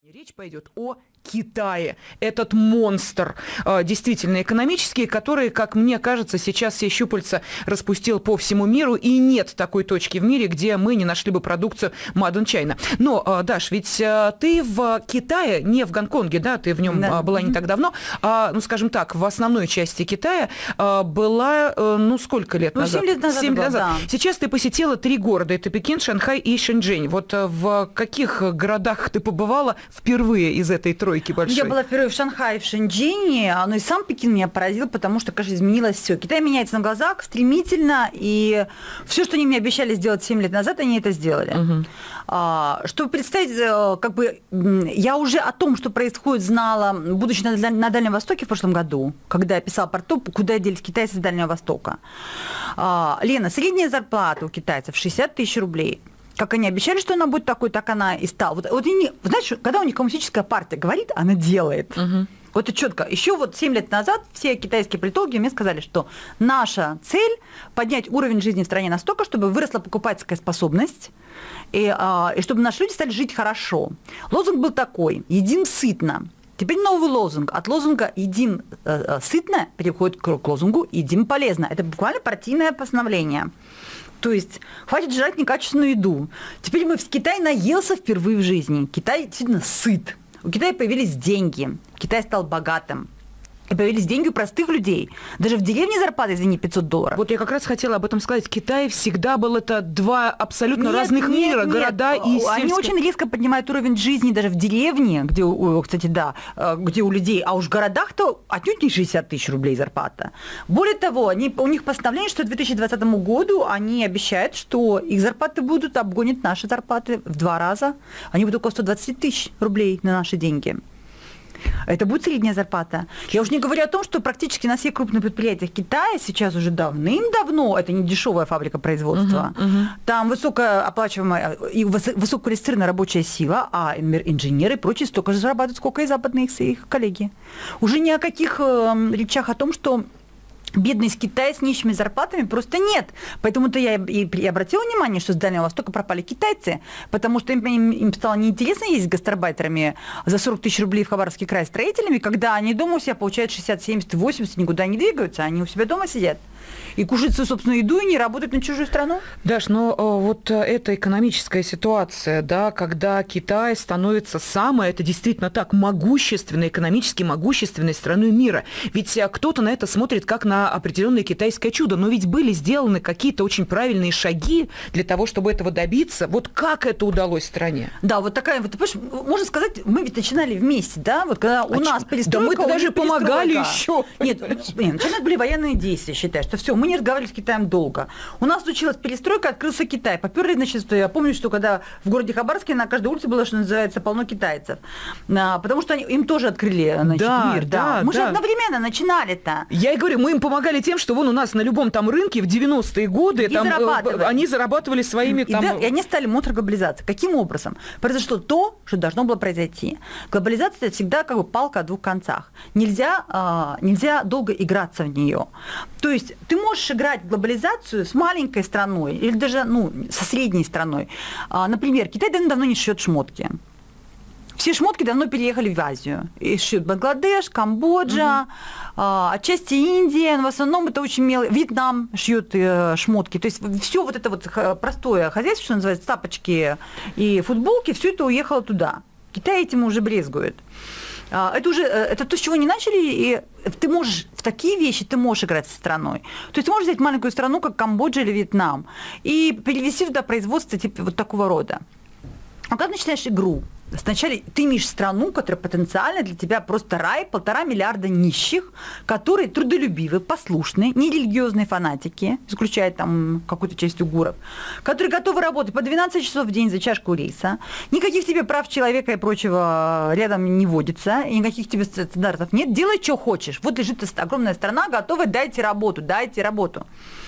Речь пойдет о Китае. Этот монстр, действительно экономический, который, как мне кажется, сейчас все щупальца распустил по всему миру, и нет такой точки в мире, где мы не нашли бы продукцию Made in China. Но, Даш, ведь ты в Китае, не в Гонконге, да, ты в нем была не так давно, ну, скажем так, в основной части Китая была, ну, сколько лет назад? 7 лет назад. 7 лет назад. Да. Сейчас ты посетила 3 города, это Пекин, Шанхай и Шэньчжэнь. Вот в каких городах ты побывала впервые из этой тройки большой? Я была впервые в Шанхае, в Шэньчжэне, но и сам Пекин меня поразил, потому что, конечно, изменилось все. Китай меняется на глазах стремительно, и все, что они мне обещали сделать 7 лет назад, они это сделали. Чтобы представить, как бы я уже о том, что происходит, знала, будучи на Дальнем Востоке в прошлом году, когда я писала про то, куда делись китайцы с Дальнего Востока. Лена, средняя зарплата у китайцев 60 тысяч рублей. Как они обещали, что она будет такой, так она и стала. Вот они, знаешь, когда у них коммунистическая партия говорит, она делает. Вот это четко. Еще вот 7 лет назад все китайские политологи мне сказали, что наша цель поднять уровень жизни в стране настолько, чтобы выросла покупательская способность, и чтобы наши люди стали жить хорошо. Лозунг был такой: едим сытно. Теперь новый лозунг. От лозунга «едим сытно» переходит к лозунгу «едим полезно». Это буквально партийное постановление. То есть хватит жрать некачественную еду. Теперь мы в Китае наелся впервые в жизни. Китай действительно сыт. У Китая появились деньги. Китай стал богатым. И появились деньги у простых людей. Даже в деревне зарплата, извини, $500. Вот я как раз хотела об этом сказать. Китай всегда был это два абсолютно разных мира, города и сельские. Они очень резко поднимают уровень жизни даже в деревне, где, кстати, да, где у людей, а уж в городах-то отнюдь не 60 тысяч рублей зарплата. Более того, у них постановление, что к 2020 году они обещают, что их зарплаты обгонят наши зарплаты в 2 раза. Они будут около 120 тысяч рублей на наши деньги. Это будет средняя зарплата. Я уже не говорю о том, что практически на всех крупных предприятиях Китая сейчас уже давным-давно, это не дешевая фабрика производства, там высокооплачиваемая и высококвалифицированная рабочая сила, а инженеры и прочие столько же зарабатывают, сколько и западные их коллеги. Уже ни о каких речах о том, что бедный из Китая с нищими зарплатами просто нет. Поэтому-то я и обратила внимание, что с Дальнего Востока пропали китайцы, потому что им стало неинтересно ездить с гастарбайтерами за 40 тысяч рублей в Хабаровский край строителями, когда они дома у себя получают 60, 70, 80, никуда не двигаются, они у себя дома сидят. И кушают свою собственную еду, и не работают на чужую страну. Даш, но вот эта экономическая ситуация, да, когда Китай становится самой, это действительно так, могущественной, экономически могущественной страной мира. Ведь кто-то на это смотрит как на определенное китайское чудо, но ведь были сделаны какие-то очень правильные шаги для того, чтобы этого добиться. Вот как это удалось стране? Да, вот такая, вот, можно сказать, мы ведь начинали вместе, да, вот когда у нас перестройка. Да мы-то даже помогали еще. Нет, начинать были военные действия, считай, что все, мы не разговаривали с Китаем долго. У нас случилась перестройка, открылся Китай. Поперли, значит, я помню, что когда в городе Хабаровске на каждой улице было, что называется, полно китайцев. Потому что им тоже открыли, значит, мир. Да. Мы же одновременно начинали-то. Я и говорю, мы им помогали тем, что вон у нас на любом там рынке в 90-е годы там, они зарабатывали своими там... И они стали мотором глобализации. Каким образом? Произошло то, что должно было произойти. Глобализация – это всегда как бы палка о 2 концах. Нельзя долго играться в нее. То есть ты можешь играть в глобализацию с маленькой страной или даже со средней страной. Например, Китай давно не шьет шмотки. Все шмотки давно переехали в Азию. И шьют Бангладеш, Камбоджа, отчасти Индия, но в основном это очень мелко. Вьетнам шьет шмотки. То есть все вот это вот простое хозяйство, что называется, тапочки и футболки, все это уехало туда. Китай этим уже брезгует. Это то, с чего не начали, и ты можешь в такие вещи ты можешь играть со страной. То есть ты можешь взять маленькую страну, как Камбоджа или Вьетнам, и перевести туда производство типа вот такого рода. А когда начинаешь игру, сначала ты имеешь страну, которая потенциально для тебя просто рай, 1,5 миллиарда нищих, которые трудолюбивые, послушные, нерелигиозные фанатики, исключая там какую-то часть уйгуров, которые готовы работать по 12 часов в день за чашку риса, никаких тебе прав человека и прочего рядом не водится, и никаких тебе стандартов нет, делай, что хочешь. Вот лежит огромная страна, готовая, дайте работу.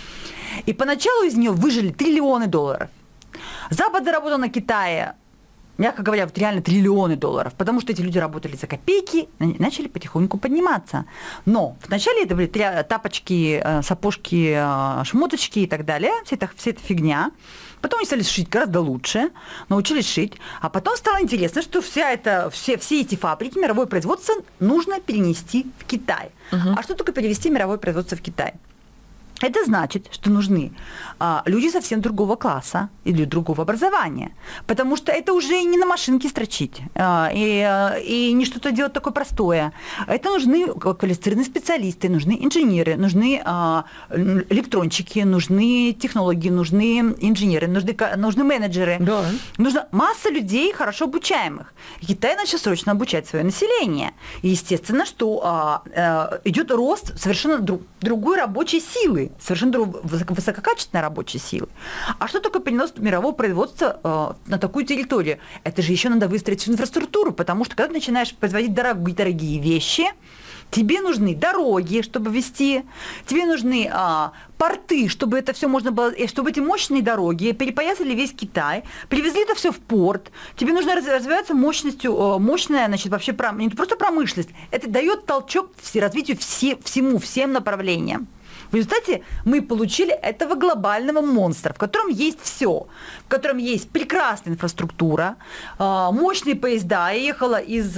И поначалу из нее выжили $триллионы. Запад заработал на Китае мягко говоря, вот реально триллионы долларов, потому что эти люди работали за копейки, начали потихоньку подниматься. Но вначале это были тапочки, сапожки, шмоточки и так далее, вся эта фигня. Потом они стали шить гораздо лучше, научились шить. А потом стало интересно, что все эти фабрики, мировое производство нужно перенести в Китай. А что такое перевести мировое производство в Китай? Это значит, что нужны люди совсем другого класса или другого образования, потому что это уже не на машинке строчить и не что-то делать такое простое. Это нужны квалифицированные специалисты, нужны инженеры, нужны электрончики, нужны технологи, нужны инженеры, нужны менеджеры. Да. Нужна масса людей, хорошо обучаемых. Китай начал срочно обучать свое население. И естественно, что идет рост совершенно другой рабочей силы. Совершенно высококачественной рабочей силы. А что такое перенос мирового производства на такую территорию? Это же еще надо выстроить всю инфраструктуру, потому что когда ты начинаешь производить дорогие вещи, тебе нужны дороги, чтобы везти, тебе нужны порты, чтобы это все можно было, чтобы эти мощные дороги перепоясали весь Китай, привезли это все в порт, тебе нужно развиваться мощная, значит, вообще не просто промышленность, это дает толчок развитию всем направлениям. В результате мы получили этого глобального монстра, в котором есть все, в котором есть прекрасная инфраструктура, мощные поезда. Я ехала из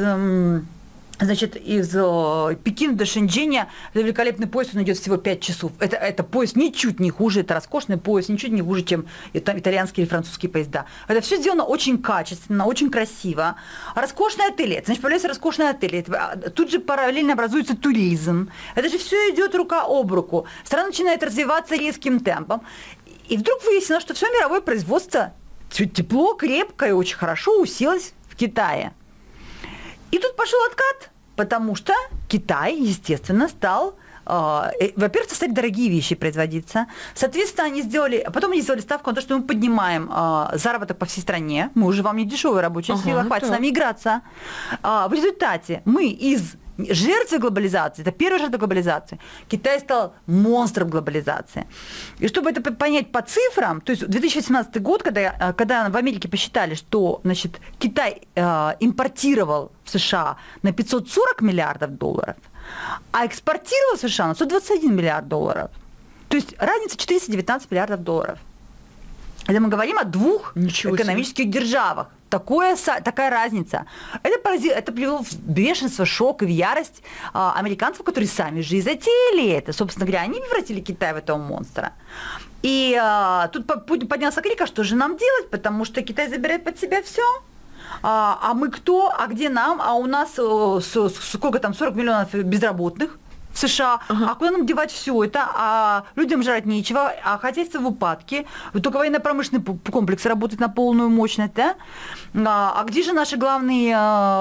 Пекина до Шэньчжэня, это великолепный поезд, он идет всего 5 часов. Это поезд ничуть не хуже, это роскошный поезд, ничуть не хуже, чем там итальянские или французские поезда. Это все сделано очень качественно, очень красиво. Роскошные отели, значит, появляются роскошные отели, тут же параллельно образуется туризм. Это же все идет рука об руку. Страна начинает развиваться резким темпом. И вдруг выяснилось, что все мировое производство тепло, крепко и очень хорошо уселось в Китае. И тут пошел откат, потому что Китай, естественно, стал, во-первых, стали дорогие вещи производиться. Соответственно, потом они сделали ставку на то, что мы поднимаем заработок по всей стране. Мы уже вам не дешевая рабочая сила, хватит с нами играться. В результате мы из жертвы глобализации, это первая жертва глобализации, Китай стал монстром глобализации. И чтобы это понять по цифрам, то есть 2018 год, когда в Америке посчитали, что, значит, Китай импортировал в США на 540 миллиардов долларов, а экспортировал в США на 121 миллиард долларов. То есть разница 419 миллиардов долларов. Это мы говорим о двух экономических державах. Такая разница. Это привело в бешенство, шок и в ярость американцев, которые сами же и затеяли это. Собственно говоря, они превратили Китай в этого монстра. И тут поднялся крик, а что же нам делать? Потому что Китай забирает под себя все. А мы кто? А где нам? А у нас сколько там, 40 миллионов безработных в США. А куда нам девать все это? А людям жрать нечего, а хозяйство в упадке. Только военно-промышленный комплекс работает на полную мощность. Да? А где же наши главные,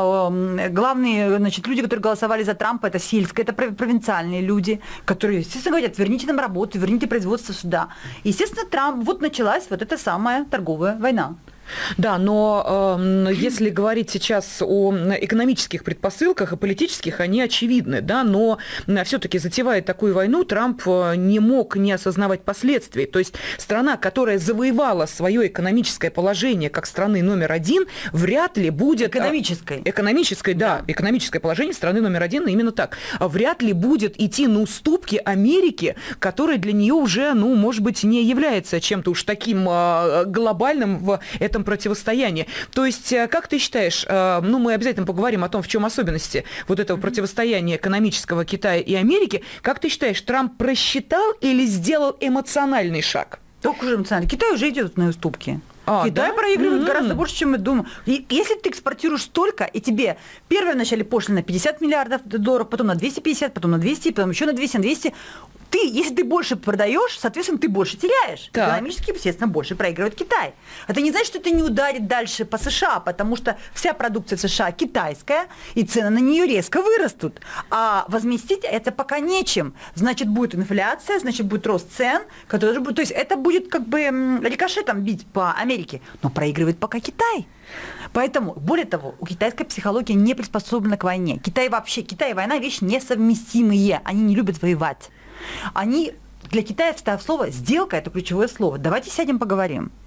значит, люди, которые голосовали за Трампа? Это сельское, это провинциальные люди, которые, естественно, говорят, верните нам работу, верните производство сюда. Естественно, Трамп, вот началась вот эта самая торговая война. Да, но если говорить сейчас о экономических предпосылках и политических, они очевидны, да, но все-таки затевая такую войну, Трамп не мог не осознавать последствий. То есть страна, которая завоевала свое экономическое положение как страны номер один, вряд ли будет... Экономическое положение страны номер один, именно так. Вряд ли будет идти на уступки Америке, которая для нее уже, может быть, не является чем-то уж таким глобальным в этом противостоянии. То есть, как ты считаешь, мы обязательно поговорим о том, в чем особенности вот этого противостояния экономического Китая и Америки. Как ты считаешь, Трамп просчитал или сделал эмоциональный шаг? Только уже эмоциональный. Китай уже идет на уступки. Китай проигрывает гораздо больше, чем мы думаем. И если ты экспортируешь столько, и тебе первое вначале пошлина на 50 миллиардов долларов, потом на 250, потом на 200, потом еще на 200, на 200, если ты больше продаешь, соответственно, ты больше теряешь. Так. Экономически, естественно, больше проигрывает Китай. Это не значит, что это не ударит дальше по США, потому что вся продукция в США китайская, и цены на нее резко вырастут. А возместить это пока нечем. Значит, будет инфляция, значит, будет рост цен, который же будет, то есть это будет как бы рикошетом бить по Америке, но проигрывает пока Китай. Поэтому, более того, у китайской психологии не приспособлена к войне. Китай и война – вещи несовместимые, они не любят воевать. Для Китая слово «сделка» – это ключевое слово. Давайте сядем поговорим.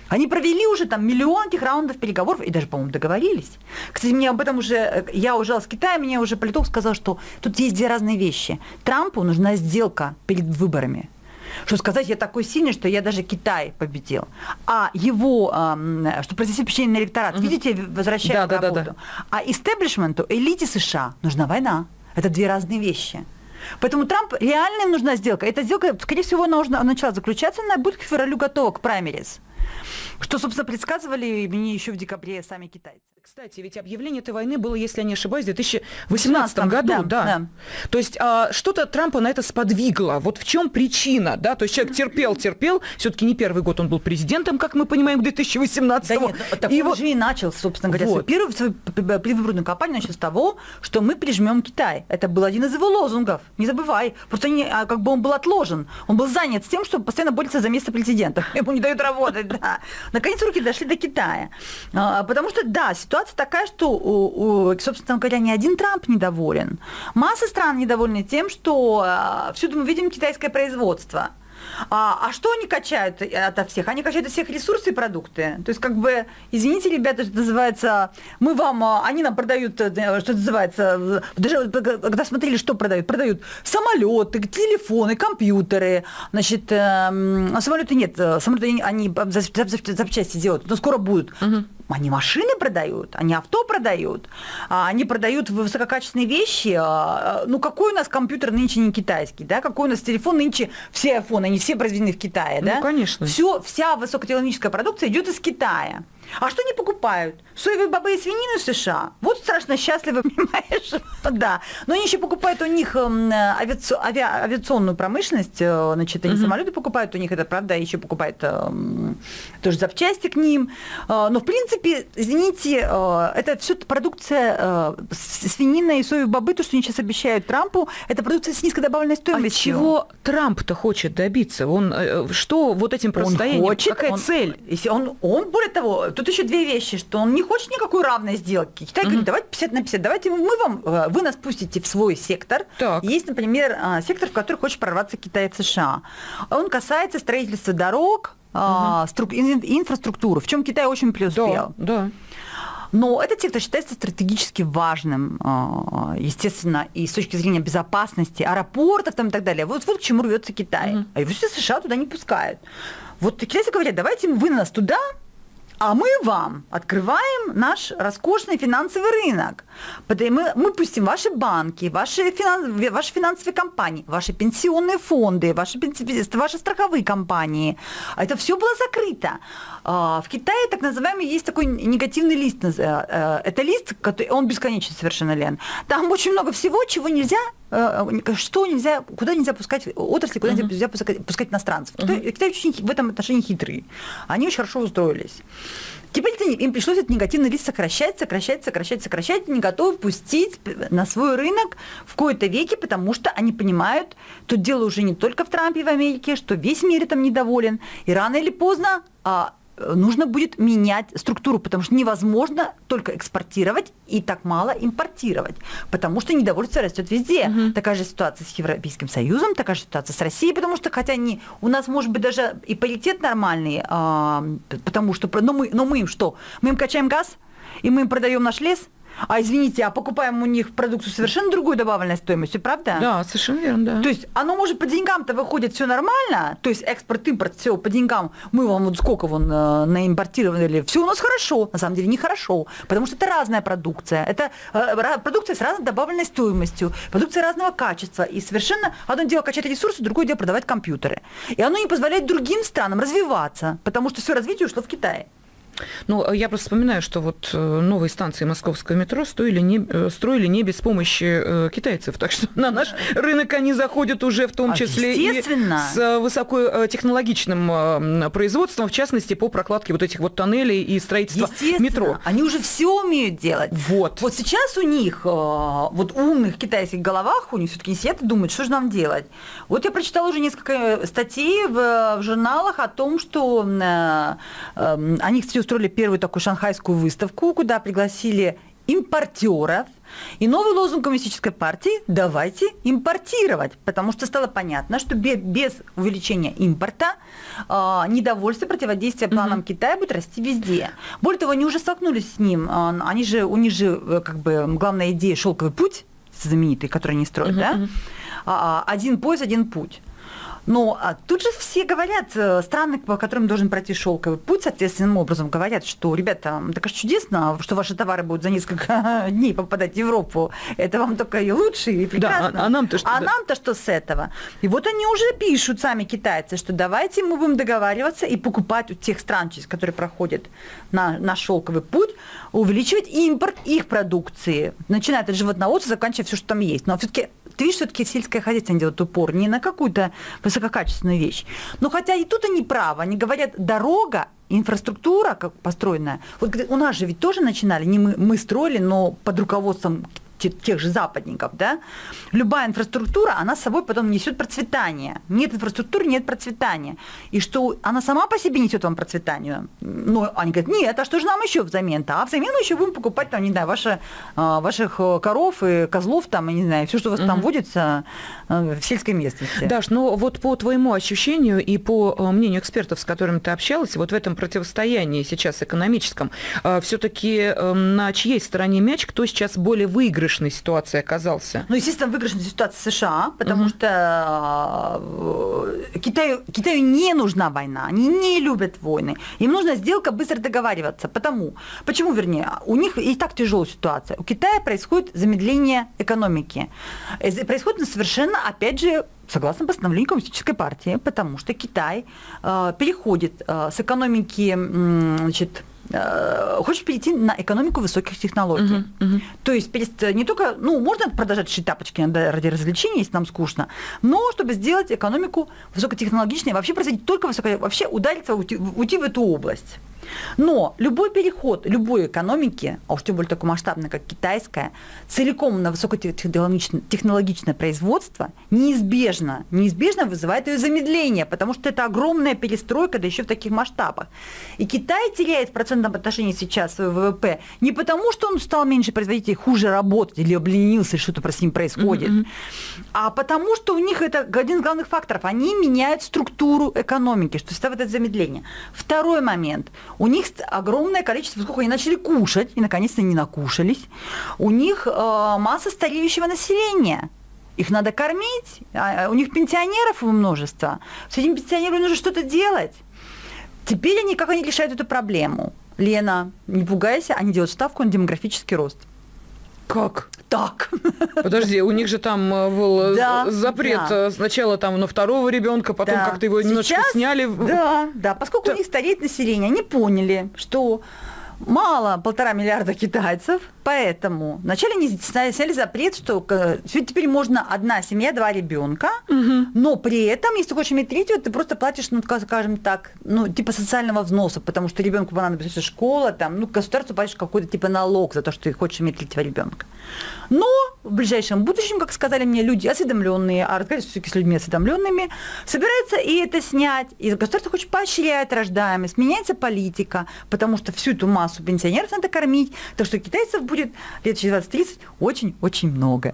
Они провели уже там миллион этих раундов переговоров и даже, по-моему, договорились. Кстати, мне об этом уже, я уезжала с Китая, мне уже политолог сказал, что тут есть две разные вещи. Трампу нужна сделка перед выборами. Что сказать, я такой сильный, что я даже Китай победил. А его, что произвести впечатление на электорат, видите, возвращает работу. А истеблишменту, элите США нужна война. Это две разные вещи. Поэтому Трамп реально им нужна сделка. Эта сделка, скорее всего, она уже начала заключаться, она будет к февралю готова, к праймерис. Что, собственно, предсказывали мне еще в декабре сами китайцы. Кстати, ведь объявление этой войны было, если я не ошибаюсь, в 2018 году. Да. То есть что-то Трампа на это сподвигло. Вот в чем причина? Да? То есть человек терпел. Все-таки не первый год он был президентом, как мы понимаем, к 2018. Да нет, так он же и начал, собственно говоря, свою предвыборную кампанию начал с того, что мы прижмем Китай. Это был один из его лозунгов. Не забывай. Просто как бы он был отложен. Он был занят тем, что постоянно борется за место президента. Ему не дают работать. Да. Наконец руки дошли до Китая. Потому что, да, ситуация такая, что, собственно говоря, ни один Трамп недоволен. Масса стран недовольны тем, что всюду мы видим китайское производство. А что они качают ото всех? Они качают от всех ресурсы и продукты. То есть, как бы, извините, ребята, что называется, они нам продают, что называется, даже когда смотрели, что продают, продают самолеты, телефоны, компьютеры, значит, самолеты нет, самолеты они запчасти делают, но скоро будут. Они машины продают, они авто продают, они продают высококачественные вещи. Ну, какой у нас компьютер нынче не китайский, да? Какой у нас телефон нынче, все айфоны, они все произведены в Китае, да? Ну, конечно. Вся высокотехнологическая продукция идет из Китая. А что они покупают? Соевые бобы и свинину в США. Вот страшно счастливы, понимаешь? Да. Но они еще покупают у них авиационную промышленность, значит, они самолеты покупают, у них это, правда, еще покупают тоже запчасти к ним. Но, в принципе, извините, это все продукция свинина и соевые бобы, то, что они сейчас обещают Трампу, это продукция с низкой добавленной стоимостью. А чего Трамп-то хочет добиться? Что вот этим противостоянием? Какая цель? Если он, более того, тут еще две вещи, что он не хочет никакой равной сделки. Китай говорит, давайте 50/50, давайте вы нас пустите в свой сектор. Так. Есть, например, сектор, в который хочет прорваться Китай и США. Он касается строительства дорог, инфраструктуры, в чем Китай очень преуспел. Да. Но этот сектор считается стратегически важным, естественно, и с точки зрения безопасности, аэропортов там и так далее. Вот к чему рвется Китай. А его все США туда не пускают. Вот китайцы говорят, давайте вы нас туда, а мы вам открываем наш роскошный финансовый рынок. Мы пустим ваши банки, ваши финансовые компании, ваши пенсионные фонды, ваши страховые компании. Это все было закрыто. В Китае так называемый есть такой негативный лист. Это лист, он бесконечный совершенно, Лен. Там очень много всего, чего нельзя, куда нельзя пускать отрасли, куда нельзя пускать иностранцев. Китай очень в этом отношении хитрый. Они очень хорошо устроились. Теперь им пришлось этот негативный лист сокращать, не готовы пустить на свой рынок в кои-то веки, потому что они понимают, тут дело уже не только в Трампе и в Америке, что весь мир там недоволен, и рано или поздно нужно будет менять структуру, потому что невозможно только экспортировать и так мало импортировать, потому что недовольство растет везде. Такая же ситуация с Европейским Союзом, такая же ситуация с Россией, потому что хотя у нас может быть даже и паритет нормальный, потому что, но мы им что? Мы им качаем газ, и мы им продаем наш лес. А извините, покупаем у них продукцию совершенно другой добавленной стоимостью, правда? Да, совершенно верно, да. То есть оно может по деньгам-то выходит все нормально, то есть экспорт-импорт, все по деньгам, мы вам вот сколько наимпортировали, все у нас хорошо, на самом деле нехорошо, потому что это разная продукция, это продукция с разной добавленной стоимостью, продукция разного качества, и совершенно одно дело качать ресурсы, другое дело продавать компьютеры. И оно не позволяет другим странам развиваться, потому что все развитие ушло в Китай. Ну, я просто вспоминаю, что вот новые станции московского метро строили не без помощи китайцев, так что на наш рынок они заходят уже в том числе и с высокотехнологичным производством, в частности, по прокладке вот этих вот тоннелей и строительства метро. Они уже все умеют делать. Вот сейчас у них, вот в умных китайских головах, у них все-таки сидят и думают, что же нам делать. Вот я прочитала уже несколько статей в журналах о том, что они, кстати, устроили первую такую шанхайскую выставку, куда пригласили импортеров. И новый лозунг Коммунистической партии – давайте импортировать, потому что стало понятно, что без увеличения импорта недовольство, противодействие планам Китая будет расти везде. Более того, они уже столкнулись с ним, у них же как бы главная идея «Шелковый путь», знаменитый, который они строят, да? Один пояс, один путь. Но тут же все говорят, страны, по которым должен пройти шелковый путь, соответственным образом говорят, что, ребята, так аж чудесно, что ваши товары будут за несколько дней попадать в Европу. Это вам только и лучше, и прекрасно. Да, нам-то что? Нам-то что с этого? И вот они уже пишут, сами китайцы, что давайте мы будем договариваться и покупать у тех стран, через которые проходят на шелковый путь, увеличивать импорт их продукции, начиная от животноводства, заканчивая все, что там есть. Но все-таки ты видишь, все-таки сельское хозяйство делает упор не на какую-то высококачественную вещь. Но хотя и тут они правы, они говорят, дорога, инфраструктура как построенная. Вот у нас же ведь тоже начинали, не мы строили, но под руководством тех же западников, да, любая инфраструктура, она с собой потом несет процветание. Нет инфраструктуры, нет процветания. И что она сама по себе несет вам процветание. Но они говорят, нет, а что же нам еще взамен-то? А взамен мы еще будем покупать, там, не знаю, ваших коров и козлов, там, я не знаю, все, что у вас там водится в сельской местности. Даш, ну вот по твоему ощущению и по мнению экспертов, с которыми ты общалась, вот в этом противостоянии сейчас экономическом, все-таки на чьей стороне мяч, кто сейчас более выигрышный ситуации оказался? Ну, естественно, выигрышная ситуация США, потому что Китаю не нужна война, они не любят войны. Им нужна сделка, быстро договариваться. Почему, вернее, у них и так тяжелая ситуация. У Китая происходит замедление экономики. Происходит совершенно, опять же, согласно постановлению Коммунистической партии, потому что Китай переходит с экономики, значит, хочешь перейти на экономику высоких технологий. То есть не только, можно продолжать шить тапочки ради развлечения, если нам скучно, но чтобы сделать экономику высокотехнологичной, вообще производить только вообще удариться, уйти в эту область. Но любой переход любой экономики, а уж тем более такой масштабной, как китайская, целиком на высокотехнологичное производство неизбежно вызывает ее замедление, потому что это огромная перестройка, да еще в таких масштабах. И Китай теряет в процентном отношении сейчас свой ВВП не потому, что он стал меньше производить и хуже работать, или обленился, или что-то с ним происходит, а потому что у них это один из главных факторов. Они меняют структуру экономики, что составит это замедление. Второй момент. У них огромное количество, сколько они начали кушать, и наконец-то не накушались, у них масса стареющего населения. Их надо кормить, у них пенсионеров множество. С этими пенсионерами нужно что-то делать. Теперь они решают эту проблему? Лена, не пугайся, они делают ставку на демографический рост. Как? Так. Подожди, у них же там был запрет сначала там на второго ребенка, потом как-то его немножко сняли. Да, поскольку у них стареет население, они поняли, что мало 1,5 миллиарда китайцев, поэтому вначале они сняли запрет, что теперь можно одна семья, 2 ребенка, но при этом, если ты хочешь иметь третьего, ты просто платишь, скажем так, типа социального взноса, потому что ребенку понадобится школа, там, государству платишь какой-то типа налог за то, что ты хочешь иметь третьего ребенка. Но в ближайшем будущем, как сказали мне люди осведомленные, а разговаривать все-таки с людьми осведомленными, собирается и это снять. И государство хочет поощрять рождаемость, меняется политика, потому что всю эту массу пенсионеров надо кормить, так что китайцев будет лет через 20-30 очень-очень много.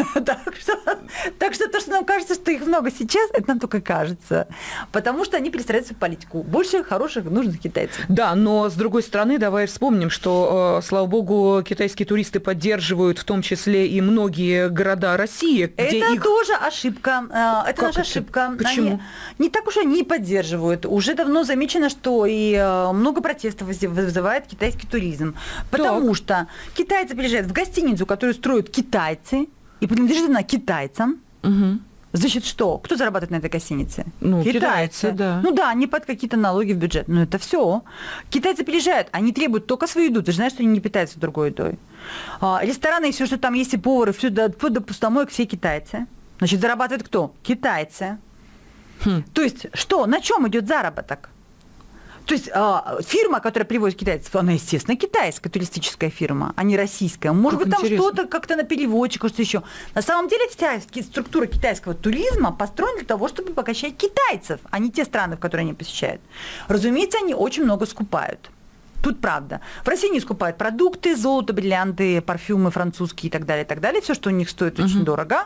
Так что то, что нам кажется, что их много сейчас, это нам только кажется, потому что они перестраивают свою политику. Больше хороших, нужных китайцев. Да, но с другой стороны, давай вспомним, что, слава богу, китайские туристы поддерживают в том числе и многие города России. Это тоже ошибка. Это наша ошибка. Почему? Не так уж они и поддерживают. Уже давно замечено, что и много протестов вызывает китайский туризм. Потому что китайцы приезжают в гостиницу, которую строят китайцы, и принадлежит она китайцам. Значит, что? Кто зарабатывает на этой гостинице? Китайцы, да. Не под какие-то налоги в бюджет. Это все. Китайцы приезжают, они требуют только свою еду. Ты же знаешь, что они не питаются другой едой. Рестораны и все, что там есть, и повары, все до пустомоек, все китайцы. Значит, зарабатывают кто? Китайцы. То есть, что? На чем идет заработок? То есть фирма, которая привозит китайцев, она, естественно, китайская туристическая фирма, а не российская. Может быть, там что-то как-то на переводчик, что-то еще. На самом деле вся структура китайского туризма построена для того, чтобы покачать китайцев, а не те страны, в которые они посещают. Разумеется, они очень много скупают. Тут правда. В России не скупают продукты, золото, бриллианты, парфюмы французские и так далее, все, что у них стоит очень дорого.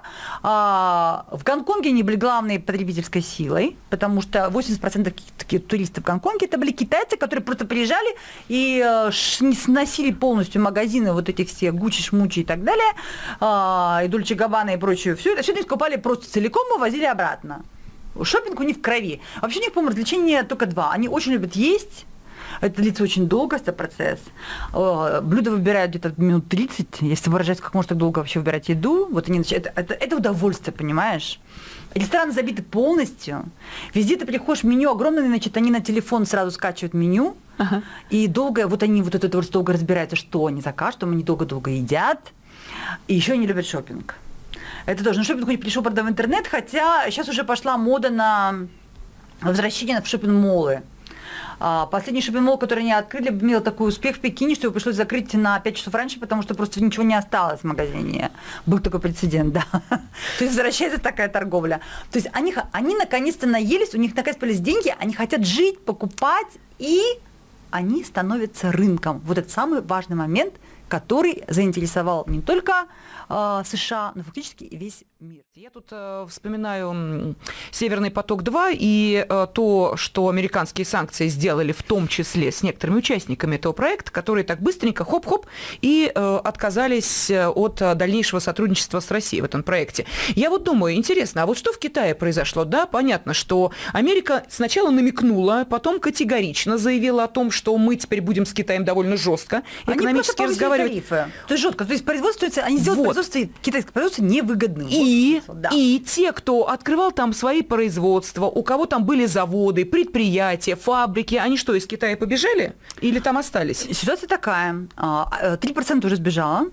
В Гонконге они были главной потребительской силой, потому что 80% туристов в Гонконге это были китайцы, которые просто приезжали и сносили полностью магазины, вот эти все Гуччи, Шмучи и так далее, и Дольче Габбана и прочее. Все это они скупали просто целиком и возили обратно. Шопинг у них в крови. Вообще у них, по-моему, развлечения только два. Они очень любят есть. Это длится очень долго, это процесс. Блюда выбирают где-то минут 30. Если выражать, как можно так долго вообще выбирать еду, вот они начинают. Это удовольствие, понимаешь? Рестораны забиты полностью. Везде ты приходишь, меню огромное, значит, они на телефон сразу скачивают меню. И долго, вот они вот это вот долго разбираются, что они закажут, они долго-долго едят. И еще они любят шопинг. Это тоже. Но шопинг у них пришел, правда, в интернет, хотя сейчас уже пошла мода на возвращение в шопинг-моллы. Последний шопинг-молл, который они открыли, имел такой успех в Пекине, что его пришлось закрыть на 5 часов раньше, потому что просто ничего не осталось в магазине. Был такой прецедент, да. То есть возвращается такая торговля. То есть они наконец-то наелись, у них наконец появились деньги, они хотят жить, покупать, и они становятся рынком. Вот это самый важный момент, который заинтересовал не только США, но фактически и весь мир. Я тут вспоминаю «Северный поток-2» и то, что американские санкции сделали в том числе с некоторыми участниками этого проекта, которые так быстренько хоп-хоп и отказались от дальнейшего сотрудничества с Россией в этом проекте. Я вот думаю, интересно, а вот что в Китае произошло? Да, понятно, что Америка сначала намекнула, потом категорично заявила о том, что мы теперь будем с Китаем довольно жестко экономически разговаривать. То есть жестко. То есть производство, они сделали китайское производство невыгодным. И те, кто открывал там свои производства, у кого там были заводы, предприятия, фабрики, они что, из Китая побежали или там остались? Ситуация такая. 3% уже сбежало,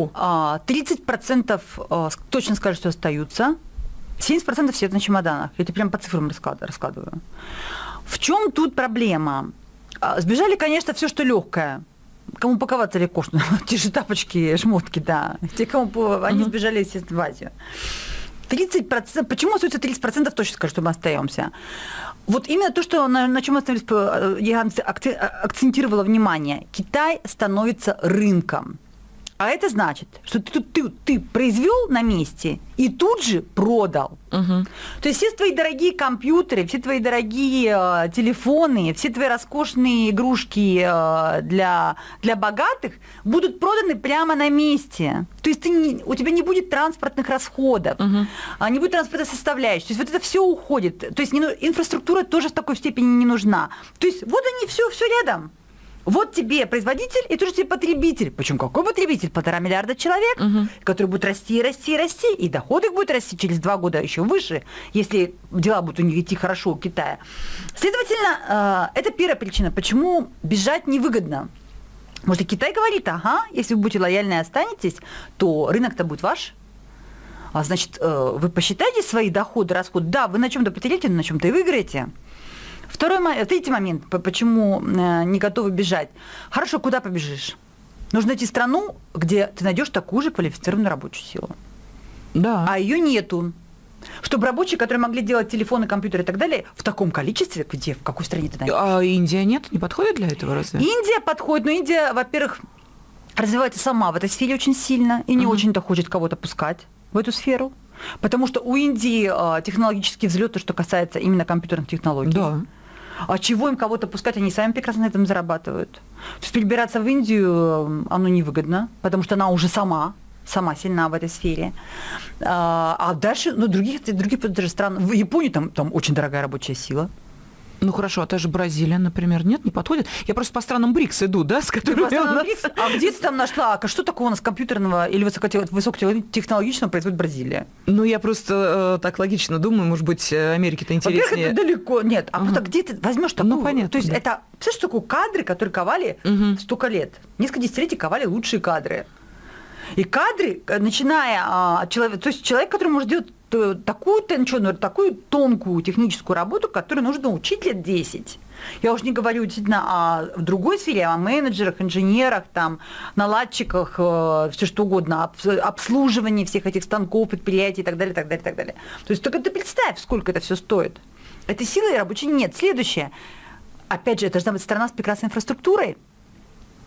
30% точно скажут, что остаются, 70% сидят на чемоданах. Я тебе прям по цифрам раскладываю. В чем тут проблема? Сбежали, конечно, все, что легкое. Кому паковаться легко, те же тапочки, шмотки, да. Те, кому они сбежали, естественно, в Азию. 30%, почему остается 30%, точно скажу, что мы остаемся. Вот именно то, что, на чем я акцентировала внимание. Китай становится рынком. А это значит, что ты произвел на месте и тут же продал. То есть все твои дорогие компьютеры, все твои дорогие телефоны, все твои роскошные игрушки для богатых будут проданы прямо на месте. То есть у тебя не будет транспортных расходов, не будет транспортной составляющей. То есть вот это все уходит. То есть инфраструктура тоже в такой степени не нужна. То есть вот они все рядом. Вот тебе производитель и тоже тебе потребитель. Причем какой потребитель? 1,5 миллиарда человек, который будет расти, и доход их будет расти через 2 года еще выше, если дела будут у них идти хорошо у Китая. Следовательно, это первая причина, почему бежать невыгодно. Может, и Китай говорит, если вы будете лояльны и останетесь, то рынок-то будет ваш. Значит, вы посчитайте свои доходы, расходы. Да, вы на чем-то потеряете, но на чем-то и выиграете. Третий момент, почему не готовы бежать. Хорошо, куда побежишь? Нужно найти страну, где ты найдешь такую же квалифицированную рабочую силу. Да. А ее нету. Чтобы рабочие, которые могли делать телефоны, компьютеры и так далее, в таком количестве, где, в какой стране ты найдешь? А Индия нет? Не подходит для этого разве? Индия подходит, но Индия, во-первых, развивается сама в этой сфере очень сильно и не очень-то хочет кого-то пускать в эту сферу. Потому что у Индии технологический взлет, то, что касается именно компьютерных технологий. Да. А чего им кого-то пускать, они сами прекрасно на этом зарабатывают. То есть перебираться в Индию, оно невыгодно, потому что она уже сама сильна в этой сфере. А дальше, другие даже страны, в Японии там очень дорогая рабочая сила. Ну хорошо, а та же Бразилия, например, нет, не подходит? Я просто по странам БРИКС иду, да, с которыми А где ты там нашла? Что такого у нас компьютерного или высокотехнологичного производит Бразилия? Ну, я просто так логично думаю, может быть, Америке-то интереснее. Во-первых, это далеко, нет. А просто где ты возьмешь такую? Ну, понятно. То есть это, представляешь, что такое кадры, которые ковали столько лет? Несколько десятилетий ковали лучшие кадры. И кадры, начиная от человека, то есть человек, который может делать такую тонкую техническую работу, которую нужно учить лет 10. Я уже не говорю действительно о другой сфере, о менеджерах, инженерах, там, наладчиках, все что угодно, обслуживании всех этих станков, предприятий и так далее, так далее, так далее. То есть только ты представь, сколько это все стоит. Этой силы рабочей нет. Следующее. Опять же, это должна быть страна с прекрасной инфраструктурой.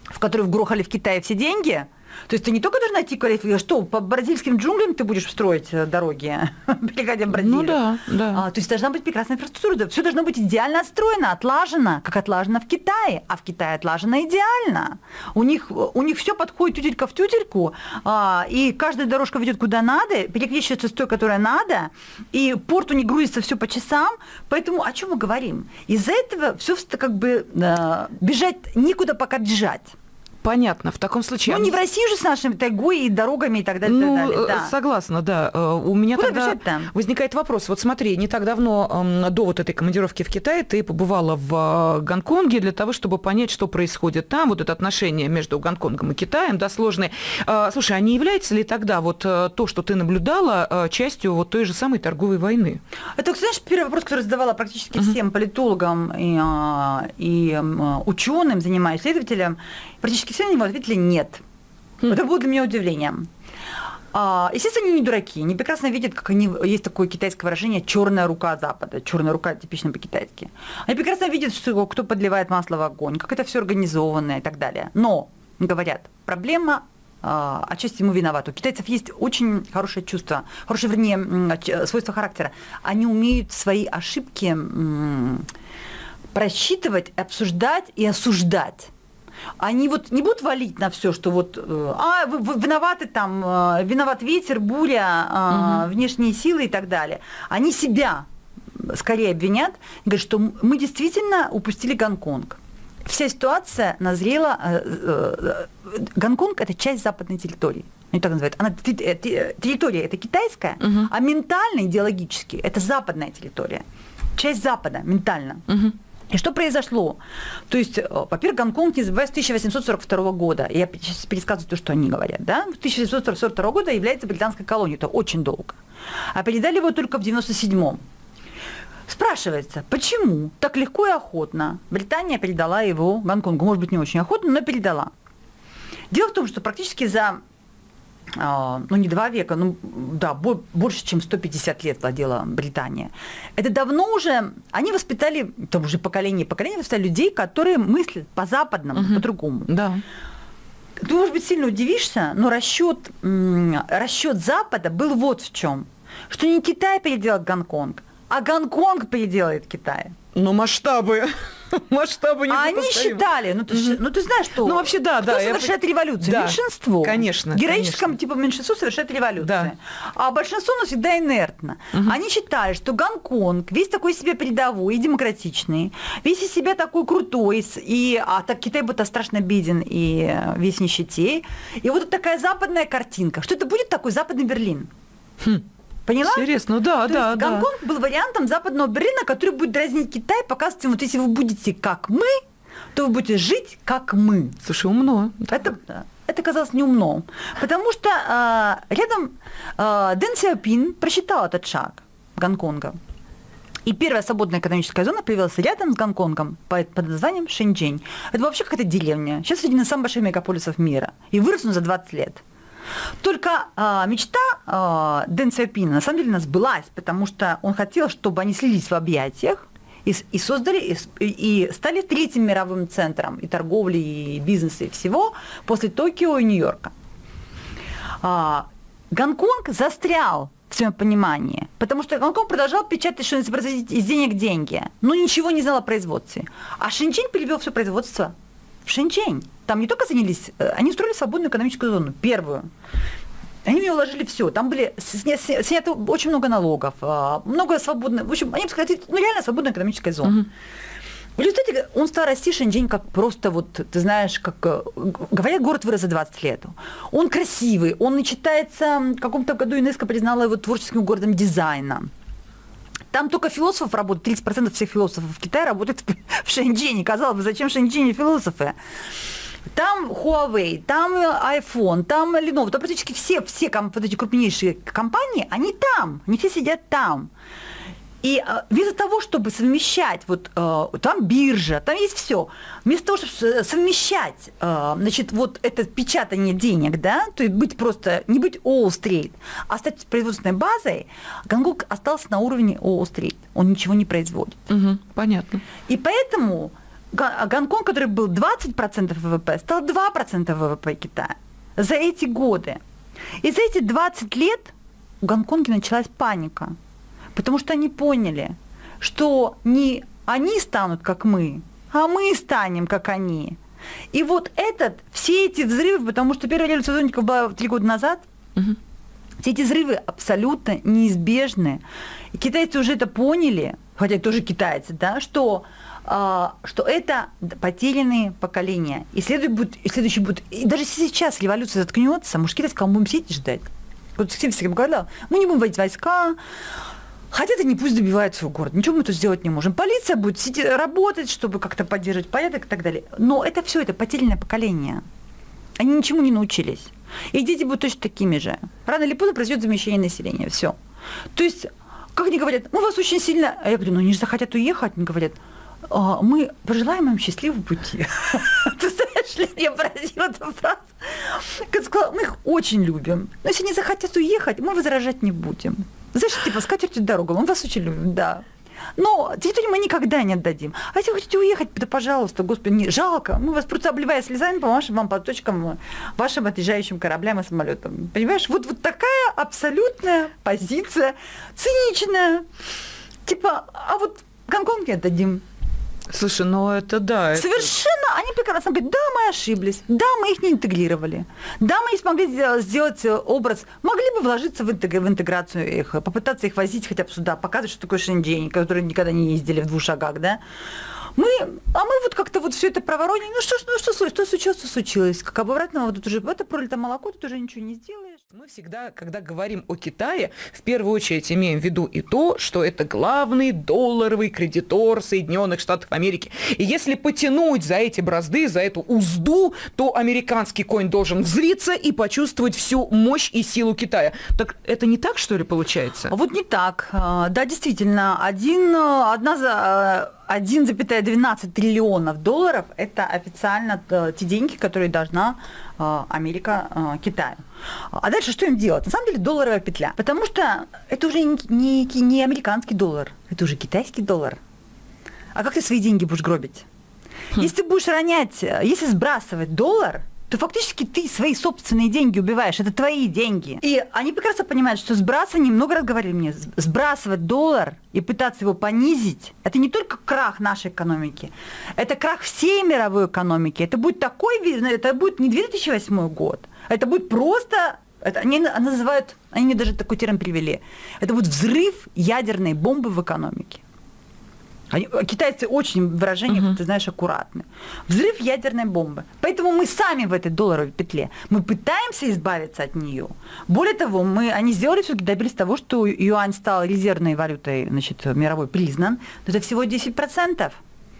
в которую вгрохали в Китае все деньги. То есть ты не только должна идти квалифицировать, что по бразильским джунглям ты будешь строить дороги, переходя в Бразилию. Ну да, да. То есть должна быть прекрасная инфраструктура. Все должно быть идеально отстроено, отлажено, как отлажено в Китае. А в Китае отлажено идеально. У них все подходит тютелька в тютельку, и каждая дорожка ведет куда надо, перекрещивается с той, которая надо, и порт у них грузится все по часам. Поэтому о чем мы говорим? Из-за этого все как бы бежать некуда, пока бежать. Понятно, в таком случае... Ну, не в России же с нашими тайгой и дорогами и так далее. Ну, так далее. Да. Согласна, да. У меня Куда тогда возникает вопрос. Вот смотри, не так давно, до вот этой командировки в Китае, ты побывала в Гонконге для того, чтобы понять, что происходит там, вот это отношение между Гонконгом и Китаем, да, сложные. Слушай, а не является ли тогда вот то, что ты наблюдала, частью вот той же самой торговой войны? Это, знаешь, первый вопрос, который задавала практически всем политологам и ученым, занимаюсь исследователям, практически все на него ответили «нет». Это было для меня удивлением. Естественно, они не дураки, они прекрасно видят, как есть такое китайское выражение «черная рука Запада». Черная рука типично по-китайски. Они прекрасно видят, что кто подливает масло в огонь, как это все организовано и так далее. Но, говорят, проблема отчасти ему виноват. У китайцев есть очень хорошее чувство, свойство характера. Они умеют свои ошибки просчитывать, обсуждать и осуждать. Они вот не будут валить на все, что вот вы виноваты там, виноват ветер, буря, внешние силы и так далее. Они себя скорее обвинят и говорят, что мы действительно упустили Гонконг. Вся ситуация назрела. Гонконг – это часть западной территории. Они так называют. Территория – это китайская, а ментально, идеологически – это западная территория. Часть Запада ментально. И что произошло? То есть, во-первых, Гонконг, не забывай, с 1842 года, я сейчас пересказываю то, что они говорят, да, с 1842 года является британской колонией, это очень долго. А передали его только в 1997-м. Спрашивается, почему так легко и охотно Британия передала его Гонконгу? Может быть, не очень охотно, но передала. Дело в том, что практически за не 2 века, больше, чем 150 лет владела Британия. Это давно уже, они воспитали, там уже поколение воспитали людей, которые мыслят по-западному, по-другому. Да. Ты, может быть, сильно удивишься, но расчет Запада был вот в чем, что не Китай переделает Гонконг, а Гонконг переделает Китай. Но масштабы не они считали, ты знаешь, что вообще, да, кто совершает революцию? Да, меньшинство. Конечно. Героическом типа меньшинство совершает революцию. Да. А большинство всегда инертно. Они считали, что Гонконг весь такой себе передовой и демократичный, весь из себя такой крутой, так Китай будет страшно беден и весь в нищете. И вот такая западная картинка, что это будет такой западный Берлин. Поняла? Интересно, да. Гонконг был вариантом западного Берлина, который будет дразнить Китай, показывать ему, вот если вы будете как мы, то вы будете жить как мы. Слушай, умно. Это казалось не умно, потому что рядом Дэн Сяопин просчитал этот шаг Гонконга. И первая свободная экономическая зона появилась рядом с Гонконгом под названием Шэньчжэнь. Это вообще какая-то деревня. Сейчас один из самых больших мегаполисов мира. И вырос он за 20 лет. Только мечта Дэн Сяопина на самом деле сбылась, потому что он хотел, чтобы они слились в объятиях и создали, и стали третьим мировым центром и торговли, и бизнеса, и всего после Токио и Нью-Йорка. Гонконг застрял в своем понимании, потому что Гонконг продолжал печатать, что производить из денег деньги, но ничего не знал о производстве. А Шэньчжэнь перевел все производство в Шэньчжэнь. Там не только занялись, они устроили свободную экономическую зону, первую. Они в нее уложили все. Там были снято очень много налогов, много свободных. В общем, они сказали, реально свободная экономическая зона. В результате он стал расти Шэньчжэнь как просто, ты знаешь, как говорят, город вырос за 20 лет. Он красивый, он и считается, в каком-то году ЮНЕСКО признала его творческим городом дизайна. Там только философов работает, 30% всех философов в Китае работают в Шэньчжэне. Казалось бы, зачем в Шэньчжэне философы? Там Huawei, там iPhone, там Lenovo, там практически все вот эти крупнейшие компании, они все сидят там. И вместо того, чтобы совмещать, там биржа, там есть все, вместо того, чтобы совмещать, это печатание денег, да, то есть не быть Уолл-стрит, а стать производственной базой, Гонконг остался на уровне Уолл-стрит, он ничего не производит. Понятно. И поэтому Гонконг, который был 20% ВВП, стал 2% ВВП Китая за эти годы. И за эти 20 лет в Гонконге началась паника, потому что они поняли, что не они станут, как мы, а мы станем, как они. И вот все эти взрывы, потому что первая революция сотрудников была 3 года назад, все эти взрывы абсолютно неизбежны. И китайцы уже это поняли, хотя тоже китайцы, да, что это потерянные поколения. И следующий будет. И даже если сейчас революция заткнется, может, китайцы сказали, мы будем сидеть и ждать. Вот Ксения всегда говорила, мы не будем вводить войска, хотят они пусть добивают свой город. Ничего мы тут сделать не можем. Полиция будет работать, чтобы как-то поддерживать порядок и так далее. Но это все, это потерянное поколение. Они ничему не научились. И дети будут точно такими же. Рано или поздно произойдет замещение населения. Все. То есть, как они говорят, мы вас очень сильно... А я говорю, ну они же захотят уехать. Они говорят, мы пожелаем им счастливого пути. Ты знаешь, я поразила эту фразу. Как сказала, мы их очень любим. Но если они захотят уехать, мы возражать не будем. Знаешь, типа, скатертью дорогу, мы вас очень любим, да. Но территорию мы никогда не отдадим. А если вы хотите уехать, да, пожалуйста, господи, не жалко. Мы вас просто, обливая слезами, поможем вам по точкам вашим отъезжающим кораблям и самолетам. Понимаешь? Вот такая абсолютная позиция, циничная. Типа, а вот Гонконг не отдадим. Слушай, ну это да. Совершенно, они прекрасно говорят, да, мы ошиблись, да, мы их не интегрировали, да, мы не смогли сделать образ, могли бы вложиться в интеграцию их, попытаться их возить хотя бы сюда, показывать, что такое Шэньчжэнь, которые никогда не ездили в 2 шагах, да. Мы вот как-то вот все это проворонили, что случилось, что случилось, как обратно, тут уже это пролито молоко, тут уже ничего не сделаешь. Мы всегда, когда говорим о Китае, в первую очередь имеем в виду и то, что это главный долларовый кредитор Соединенных Штатов Америки. И если потянуть за эти бразды, за эту узду, то американский конь должен взвиться и почувствовать всю мощь и силу Китая. Так это не так, что ли, получается? Вот не так. Да, действительно, 1,12 триллионов долларов – это официально те деньги, которые должна Америка Китаю. А дальше что им делать? На самом деле долларовая петля. Потому что это уже не американский доллар, это уже китайский доллар. А как ты свои деньги будешь гробить? Если ты будешь ронять, если сбрасывать доллар, то фактически ты свои собственные деньги убиваешь. Это твои деньги. И они прекрасно понимают, что сбрасывание, много раз говорили мне, сбрасывать доллар и пытаться его понизить, это не только крах нашей экономики, это крах всей мировой экономики. Это будет это будет не 2008 год, это будет просто... Они называют, они мне даже такой термин привели, это будет взрыв ядерной бомбы в экономике. Китайцы очень в выражениях, ты знаешь, аккуратны. Взрыв ядерной бомбы. Поэтому мы сами в этой долларовой петле. Мы пытаемся избавиться от нее. Более того, они сделали все-таки, добились того, что юань стал резервной валютой, значит, мировой признан. Но это всего 10%.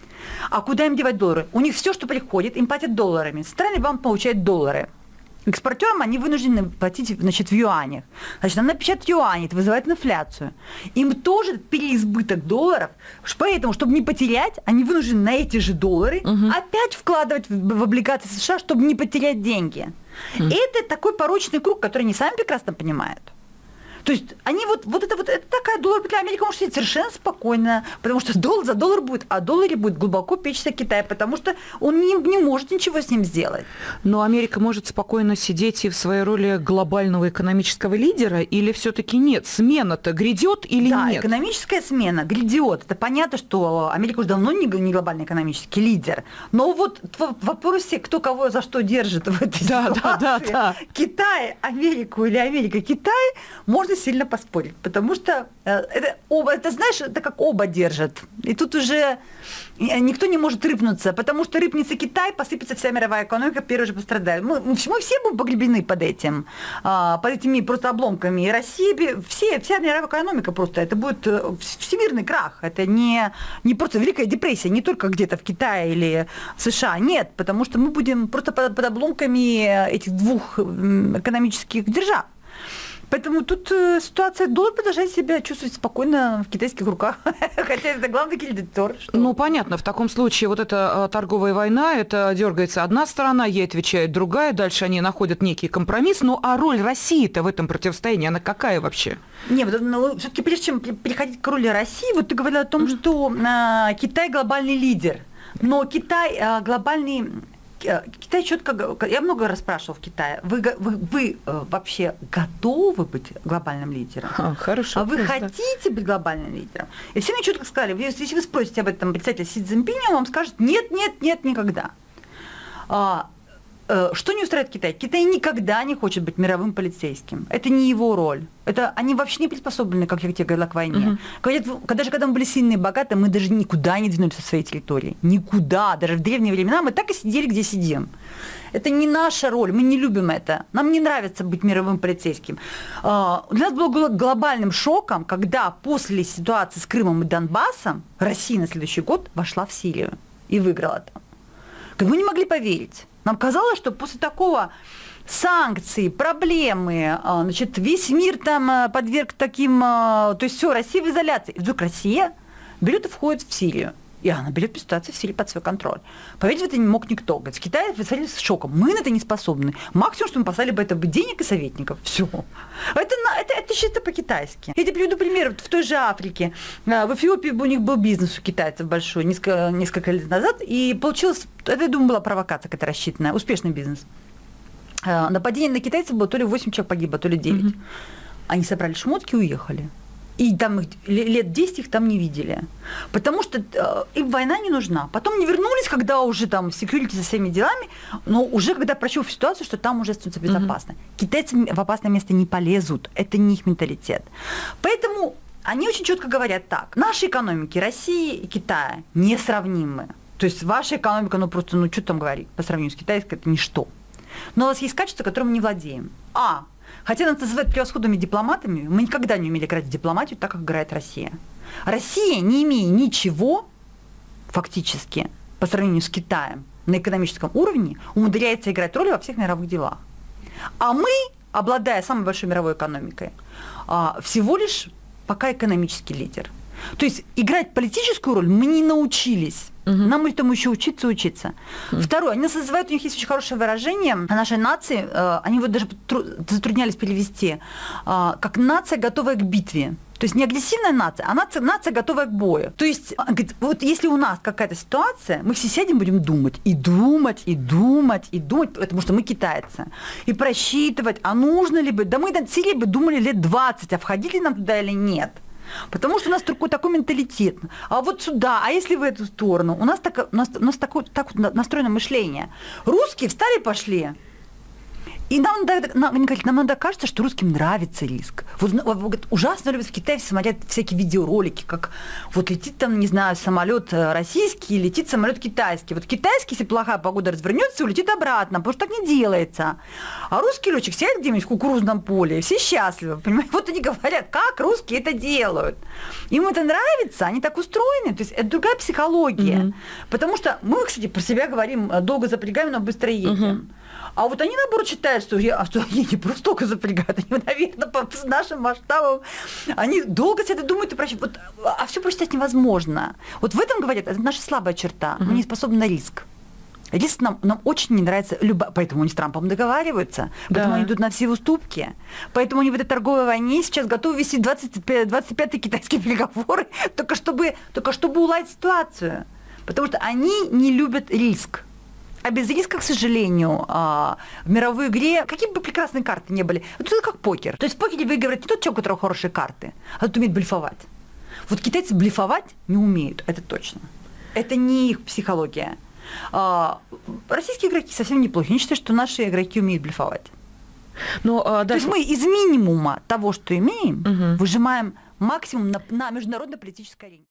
А куда им девать доллары? У них все, что приходит, им платят долларами. Центральный банк получает доллары. Экспортерам они вынуждены платить, значит, в юанях. Значит, надо печатать юани, это вызывает инфляцию. Им тоже переизбыток долларов, поэтому, чтобы не потерять, они вынуждены на эти же доллары опять вкладывать в облигации США, чтобы не потерять деньги. И это такой порочный круг, который они сами прекрасно понимают. То есть они это такая доллар петля. Америка может сидеть совершенно спокойно, потому что доллар за доллар будет, а долларе будет глубоко печься Китай, потому что он не может ничего с ним сделать. Но Америка может спокойно сидеть и в своей роли глобального экономического лидера, или все-таки нет? Смена-то грядет или нет? Да, экономическая смена грядет. Это понятно, что Америка уже давно не глобальный экономический лидер. Но вот в вопросе, кто кого за что держит в этой ситуации, Китай, Америку или Америка, Китай, можно сильно поспорить, потому что это, знаешь, это как оба держат. И тут уже никто не может рыпнуться, потому что рыпнется Китай, посыпется вся мировая экономика, первый же пострадает. Мы все будем погребены под этими просто обломками. И Россия, вся мировая экономика просто, это будет всемирный крах. Это не просто Великая депрессия, не только где-то в Китае или в США. Нет, потому что мы будем просто под обломками этих двух экономических держав. Поэтому тут ситуация, доллар продолжает себя чувствовать спокойно в китайских руках, хотя это главный кредитор. Ну, понятно, в таком случае вот эта торговая война, это дергается одна сторона, ей отвечает другая, дальше они находят некий компромисс. Ну, а роль России-то в этом противостоянии, она какая вообще? Нет, все-таки прежде чем переходить к роли России, вот ты говорила о том, что Китай глобальный лидер. Но Китай глобальный... Китай четко... Я много раз спрашивала в Китае, вы вообще готовы быть глобальным лидером? Хорошо. А вы хотите быть глобальным лидером? И все мне четко сказали, если вы спросите об этом представителя Си Цзиньпиня, он вам скажет, нет, никогда. Что не устраивает Китай? Китай никогда не хочет быть мировым полицейским. Это не его роль. Они вообще не приспособлены, как я тебе говорила, к войне. Даже когда мы были сильные и богатые, мы даже никуда не двинулись со своей территории. Никуда. Даже в древние времена мы так и сидели, где сидим. Это не наша роль, мы не любим это. Нам не нравится быть мировым полицейским. Для нас было глобальным шоком, когда после ситуации с Крымом и Донбассом Россия на следующий год вошла в Сирию и выиграла там. Мы не могли поверить. Нам казалось, что после такого санкций, проблемы, значит, весь мир там подверг таким... То есть все, Россия в изоляции. И вдруг Россия берет и входит в Сирию. И она берет ситуацию в Сирии под свой контроль. Поверить в это не мог никто. Говорит, в Китае представили с шоком. Мы на это не способны. Максимум, что мы послали бы, это бы денег и советников. Все. Это чисто по-китайски. Я тебе приведу пример. В той же Африке. В Эфиопии у них был бизнес у китайцев большой несколько лет назад. И получилось, это, я думаю, была провокация какая-то рассчитанная. Успешный бизнес. Нападение на китайцев было то ли 8 человек погибло, то ли 9. Они собрали шмотки и уехали. И там лет 10 их там не видели. Потому что им война не нужна. Потом не вернулись, когда уже там секьюрити со всеми делами, но уже когда прощупав ситуацию, что там уже становится безопасно. Китайцы в опасное место не полезут. Это не их менталитет. Поэтому они очень четко говорят так. Наши экономики России и Китая несравнимы. То есть ваша экономика, просто, что там говорить, по сравнению с китайской, это ничто. Но у нас есть качества, которым мы не владеем. Хотя нас называют превосходными дипломатами, мы никогда не умели играть в дипломатию так, как играет Россия. Россия, не имея ничего, фактически, по сравнению с Китаем, на экономическом уровне, умудряется играть роль во всех мировых делах. А мы, обладая самой большой мировой экономикой, всего лишь пока экономический лидер. То есть играть политическую роль мы не научились. Нам этому еще учиться. Второе, они нас называют, у них есть очень хорошее выражение о нашей нации, они вот даже затруднялись перевести, как нация, готовая к битве. То есть не агрессивная нация, а нация, готовая к бою. То есть, говорит, вот если у нас какая-то ситуация, мы все сядем, будем думать, потому что мы китайцы, и просчитывать, а нужно ли бы, да мы над Сирией бы думали лет 20, а входили нам туда или нет. Потому что у нас такой менталитет. А вот сюда, а если в эту сторону? У нас так настроено мышление. Русские встали, пошли. И нам иногда кажется, что русским нравится риск. Вот ужасно любят в Китае, смотрят всякие видеоролики, как вот летит там, не знаю, самолет российский, летит самолет китайский. Вот китайский, если плохая погода развернется, улетит обратно, потому что так не делается. А русский летчик сядет где-нибудь в кукурузном поле, и все счастливы. Понимаете? Вот они говорят, как русские это делают. Им это нравится, они так устроены. То есть это другая психология. Потому что мы, кстати, про себя говорим, долго запрягаем, но быстро едем. А вот они, наоборот, считают, что они не просто только запрягают, они, наверное, с нашим масштабом, они долго себе это думают и прочее. А все прочитать невозможно. Вот в этом, говорят, это наша слабая черта. Мы не способны на риск. Риск нам очень не нравится, поэтому они с Трампом договариваются, поэтому они идут на все уступки. Поэтому они в этой торговой войне сейчас готовы вести 25-е китайские переговоры, только чтобы уладить ситуацию. Потому что они не любят риск. А без риска, к сожалению, в мировой игре, какие бы прекрасные карты не были, это как покер. То есть в покере выигрывает не тот человек, у которого хорошие карты, а тот умеет блефовать. Вот китайцы блефовать не умеют, это точно. Это не их психология. Российские игроки совсем неплохи. Я считаю, что наши игроки умеют блефовать. То есть мы из минимума того, что имеем, выжимаем максимум на международно-политической арене.